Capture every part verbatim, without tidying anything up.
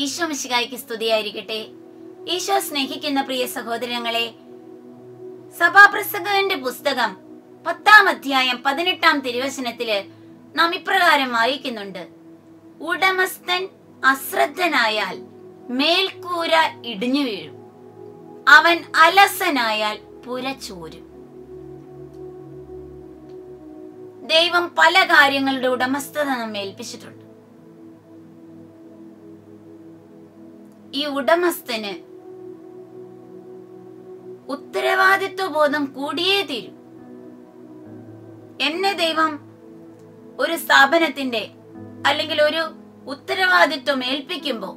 ഈശോ മിശിഹായ്ക്ക് സ്തുതിയായിരിക്കട്ടെ. ഈശോ സ്നേഹിക്കുന്ന പ്രിയ സഹോദരങ്ങളെ, സഭാപ്രസംഗകന്റെ പുസ്തകം പത്താം അധ്യായം പതിനെട്ടാം തിരുവചനത്തില് നാം ഇപ്രകാരം വായിക്കുന്നുണ്ട്: ഉടമസ്ഥൻ അശ്രദ്ധനായാൽ മേൽക്കൂര ഇടിഞ്ഞു വീഴും, അവൻ അലസനായാൽ പുര ചോരും. ദൈവം പല കാര്യങ്ങളുടെ ഉടമസ്ഥത നമ്മെ ഏൽപ്പിച്ചിട്ടുണ്ട്. ഈ ഉടമസ്ഥന് ഉത്തരവാദിത്വ ബോധം കൂടിയേ തീരും. എന്നെ ദൈവം ഒരു സ്ഥാപനത്തിന്റെ അല്ലെങ്കിൽ ഒരു ഉത്തരവാദിത്വം ഏൽപ്പിക്കുമ്പോ,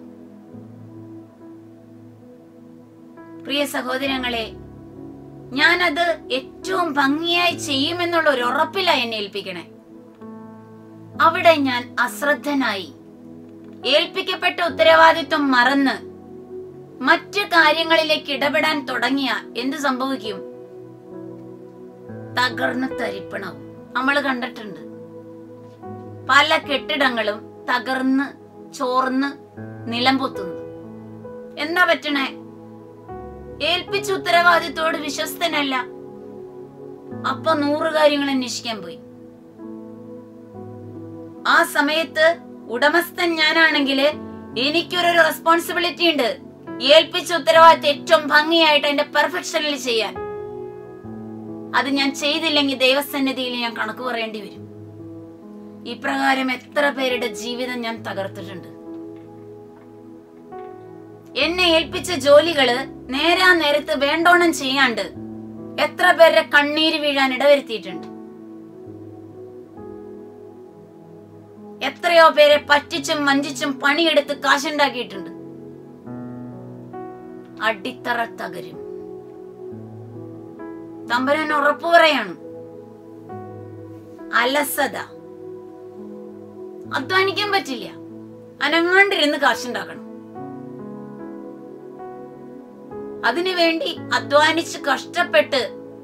പ്രിയ സഹോദരങ്ങളെ, ഞാനത് ഏറ്റവും ഭംഗിയായി ചെയ്യുമെന്നുള്ള ഒരു ഉറപ്പിലായി എന്നെ ഏൽപ്പിക്കണേ. അവിടെ ഞാൻ അശ്രദ്ധനായി ഏൽപ്പിക്കപ്പെട്ട ഉത്തരവാദിത്വം മറന്ന് മറ്റു കാര്യങ്ങളിലേക്ക് ഇടപെടാൻ തുടങ്ങിയ എന്ത് സംഭവിക്കും? തകർന്ന് തരിപ്പണവും. നമ്മൾ കണ്ടിട്ടുണ്ട് പല കെട്ടിടങ്ങളും തകർന്ന് ചോർന്ന് നിലം പൊത്തുന്നു. എന്താ പറ്റണേ? ഏൽപ്പിച്ച ഉത്തരവാദിത്തോട് വിശ്വസ്തനല്ല. അപ്പൊ നൂറ് കാര്യങ്ങൾ അന്വേഷിക്കാൻ പോയി. ആ സമയത്ത് ഉടമസ്ഥൻ ഞാനാണെങ്കില് എനിക്കൊരു റെസ്പോൺസിബിലിറ്റി ഉണ്ട്. ഏൽപ്പിച്ച ഉത്തരവാദിത്തം ഏറ്റവും ഭംഗിയായിട്ട് എന്റെ പെർഫെക്ഷനിൽ ചെയ്യാൻ. അത് ഞാൻ ചെയ്തില്ലെങ്കിൽ ദൈവസന്നിധിയിൽ ഞാൻ കണക്ക് പറയേണ്ടി വരും. ഇപ്രകാരം എത്ര പേരുടെ ജീവിതം ഞാൻ തകർത്തിട്ടുണ്ട്. എന്നെ ഏൽപ്പിച്ച ജോലികള് നേരാ നേരത്ത് വേണ്ടോണം ചെയ്യാണ്ട് എത്ര പേരുടെ കണ്ണീര് വീഴാൻ ഇടവരുത്തിയിട്ടുണ്ട്. എത്രയോ പേരെ പറ്റിച്ചും വഞ്ചിച്ചും പണിയെടുത്ത് കാശുണ്ടാക്കിയിട്ടുണ്ട്. അടിത്തറ തകരും. തമ്പുരാൻ ഉറപ്പു പറയാണ്, അലസത. അധ്വാനിക്കാൻ പറ്റില്ല, അനങ്ങാണ്ടിരുന്ന് കാശുണ്ടാക്കണം. അതിനുവേണ്ടി അധ്വാനിച്ച് കഷ്ടപ്പെട്ട്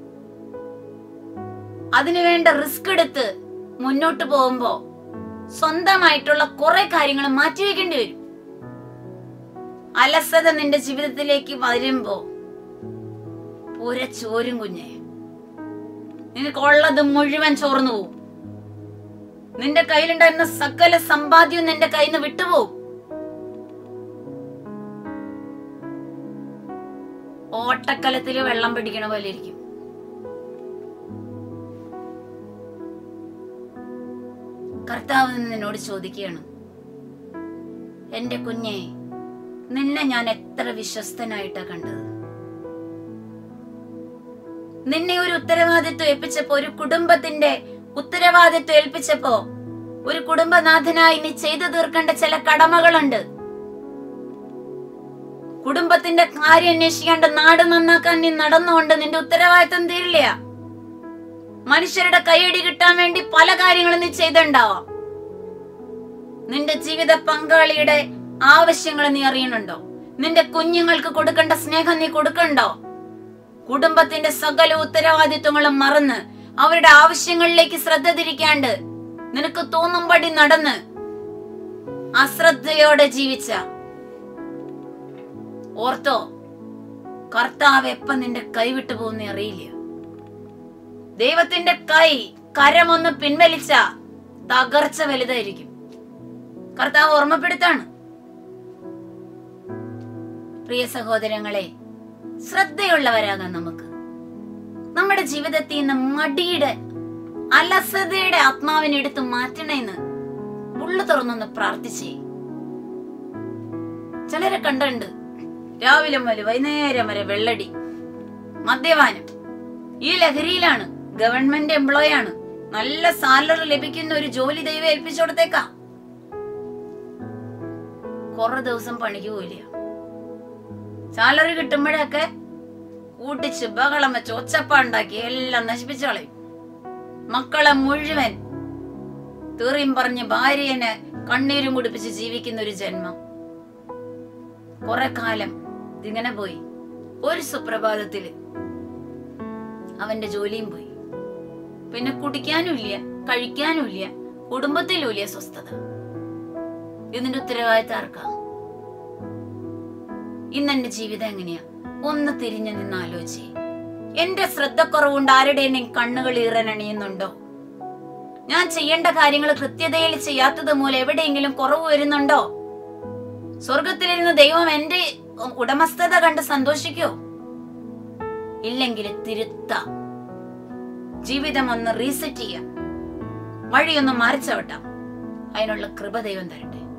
അതിനുവേണ്ട റിസ്ക് എടുത്ത് മുന്നോട്ട് പോകുമ്പോ സ്വന്തമായിട്ടുള്ള കുറെ കാര്യങ്ങൾ മാറ്റിവെക്കേണ്ടി വരും. അലസത നിന്റെ ജീവിതത്തിലേക്ക് വരുമ്പോ പുര ചോരും കുഞ്ഞെ. നിനക്കുള്ളത് മുഴുവൻ ചോർന്നു പോവും. നിന്റെ കയ്യിലുണ്ടായിരുന്ന സകല സമ്പാദ്യവും നിന്റെ കയ്യിൽ നിന്ന് വിട്ടുപോകും. ഓട്ടക്കലത്തില് വെള്ളം പിടിക്കണ പോലെ ഇരിക്കും. കർത്താവ് നിന്നോട് ചോദിക്കുകയാണ്, എന്റെ കുഞ്ഞെ, നിന്നെ ഞാൻ എത്ര വിശ്വസ്തനായിട്ടാ കണ്ടത്. നിന്നെ ഒരു ഉത്തരവാദിത്വം ഏൽപ്പിച്ചപ്പോ, ഒരു കുടുംബത്തിന്റെ ഉത്തരവാദിത്വം ഏൽപ്പിച്ചപ്പോ, ഒരു കുടുംബനാഥനായി നീ ചെയ്തു തീർക്കേണ്ട ചില കടമകളുണ്ട്. കുടുംബത്തിന്റെ കാര്യം അന്വേഷിക്കാണ്ട് നാട് നന്നാക്കാൻ നീ നടന്നുകൊണ്ട് നിന്റെ ഉത്തരവാദിത്വം തീരില്ല. മനുഷ്യരുടെ കൈയടി കിട്ടാൻ വേണ്ടി പല കാര്യങ്ങളും നീ ചെയ്തിട്ടുണ്ടാവാം. നിന്റെ ജീവിത പങ്കാളിയുടെ ആവശ്യങ്ങൾ നീ അറിയണുണ്ടോ? നിന്റെ കുഞ്ഞുങ്ങൾക്ക് കൊടുക്കേണ്ട സ്നേഹം നീ കൊടുക്കണ്ടോ? കുടുംബത്തിന്റെ സകല ഉത്തരവാദിത്വങ്ങളും മറന്ന് അവരുടെ ആവശ്യങ്ങളിലേക്ക് ശ്രദ്ധ തിരിക്കാണ്ട് നിനക്ക് തോന്നുംപടി നടന്ന് അശ്രദ്ധയോടെ ജീവിച്ച, ഓർത്തോ, കർത്താവ് എപ്പം നിന്റെ കൈവിട്ടു പോകുന്ന അറിയില്ല. ദൈവത്തിന്റെ കൈ കരമൊന്ന് പിൻവലിച്ച തകർച്ച വലുതായിരിക്കും. കർത്താവ് ഓർമ്മപ്പെടുത്താണ്. പ്രിയ സഹോദരങ്ങളെ, ശ്രദ്ധയുള്ളവരാകാൻ നമുക്ക് നമ്മുടെ ജീവിതത്തിൽ നിന്ന് മടിയുടെ, അലസതയുടെ ആത്മാവിനെ എടുത്ത് മാറ്റണേന്ന് ഉള്ളു തുറന്നൊന്ന് പ്രാർത്ഥിച്ചേ. ചിലരെ കണ്ടുണ്ട്, രാവിലെ മുതൽ വൈകുന്നേരം വരെ വെള്ളടി, മദ്യപാനം, ഈ ലഹരിയിലാണ്. ഗവൺമെന്റ് എംപ്ലോയി ആണ്, നല്ല സാലറി ലഭിക്കുന്ന ഒരു ജോലി ദൈവം ഏൽപ്പിച്ചു കൊടുത്തേക്കാം. കുറെ ദിവസം പണിക്ക് പോയില്ല. സാലറി കിട്ടുമ്പോഴൊക്കെ കൂട്ടിച്ച് ബഹളം വെച്ച് ഒച്ചപ്പ ഉണ്ടാക്കി എല്ലാം നശിപ്പിച്ചു കളയും. മക്കളെ മുഴുവൻ തീറിയും പറഞ്ഞ് ഭാര്യനെ കണ്ണീരും കുടിപ്പിച്ച് ജീവിക്കുന്ന ഒരു ജന്മം. കുറെ കാലം ഇതിങ്ങനെ പോയി. ഒരു സുപ്രഭാതത്തില് അവന്റെ ജോലിയും പോയി. പിന്നെ കുടിക്കാനും ഇല്ല, കഴിക്കാനും ഇല്ല, കുടുംബത്തിലും ഇല്ല സ്വസ്ഥത. ഇതിന്റെ ഉത്തരവാദിത്തം ആർക്കാ? ഇന്ന് എന്റെ ജീവിതം എങ്ങനെയാ? ഒന്ന് തിരിഞ്ഞു നിന്ന് ആലോചിച്ച്. എന്റെ ശ്രദ്ധക്കുറവുണ്ട്, ആരുടെയും കണ്ണുകൾ ഈറനണിയുന്നുണ്ടോ? ഞാൻ ചെയ്യേണ്ട കാര്യങ്ങൾ കൃത്യതയിൽ ചെയ്യാത്തത് മൂലം എവിടെയെങ്കിലും കുറവ് വരുന്നുണ്ടോ? സ്വർഗത്തിലിരുന്ന് ദൈവം എന്റെ ഉടമസ്ഥത കണ്ട് സന്തോഷിക്കോ? ഇല്ലെങ്കിൽ തിരുത്താം, ജീവിതം ഒന്ന് റീസെറ്റ് ചെയ്യാം, വഴിയൊന്ന് മാറിച്ചവട്ടാം. അതിനുള്ള കൃപ ദൈവം തരട്ടെ.